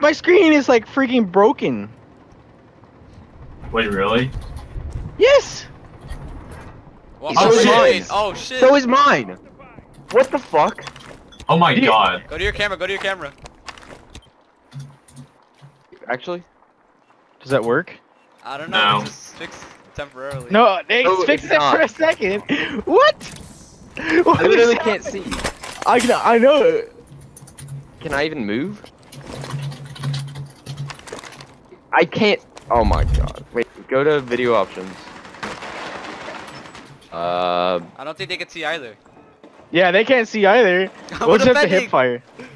My screen is like freaking broken. Wait, really? Yes. Well, So is mine. Oh shit! So is mine. What the fuck? Oh my god. Go to your camera. Go to your camera. Actually, does that work? I don't know. No. Just fix temporarily. No, they fixed it for a second. What? I literally can't see. I know. Can I even move? I can't. Oh my god. Wait, go to video options. I don't think they can see either. Yeah, they can't see either. We'll just have to hip fire.